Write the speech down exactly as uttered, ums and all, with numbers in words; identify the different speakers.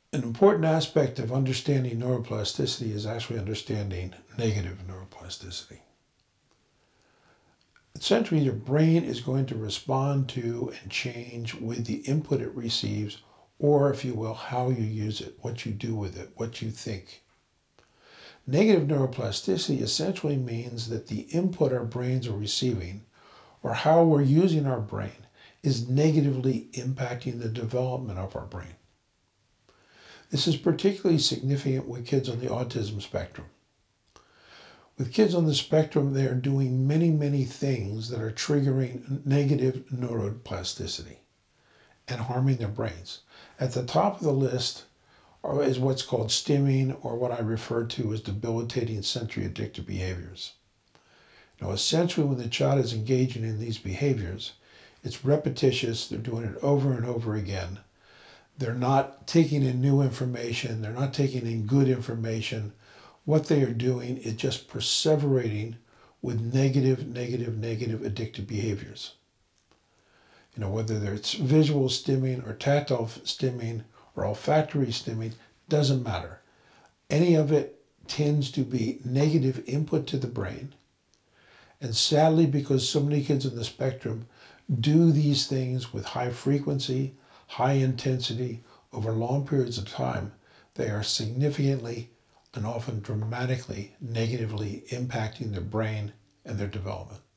Speaker 1: An important aspect of understanding neuroplasticity is actually understanding negative neuroplasticity. Essentially, your brain is going to respond to and change with the input it receives, or if you will, how you use it, what you do with it, what you think. Negative neuroplasticity essentially means that the input our brains are receiving, or how we're using our brain, is negatively impacting the development of our brain. This is particularly significant with kids on the autism spectrum. With kids on the spectrum, they are doing many, many things that are triggering negative neuroplasticity and harming their brains. At the top of the list is what's called stimming, or what I refer to as debilitating sensory addictive behaviors. Now, essentially, when the child is engaging in these behaviors, it's repetitious, they're doing it over and over again. They're not taking in new information, they're not taking in good information. What they are doing is just perseverating with negative, negative, negative addictive behaviors. You know, whether it's visual stimming or tactile stimming or olfactory stimming, doesn't matter. Any of it tends to be negative input to the brain. And sadly, because so many kids on the spectrum do these things with high frequency, high intensity, over long periods of time, they are significantly and often dramatically negatively impacting their brain and their development.